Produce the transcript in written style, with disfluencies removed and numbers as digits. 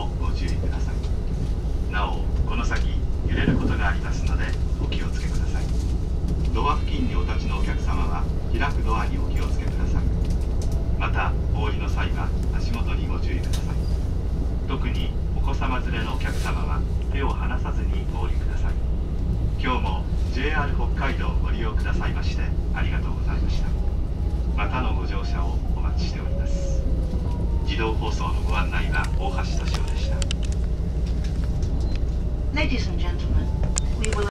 もご注意ください。なお、この先揺れることがありますのでお気をつけください。ドア付近にお立ちのお客様は開くドアにお気をつけください。またお降りの際は足元にご注意ください。特にお子様連れのお客様は手を離さずにお降りください。今日も JR 北海道をご利用くださいましてありがとうございました。またのご乗車をお待ちしております。自動放送のご案内は大橋敏夫でした。 Ladies and gentlemen, we will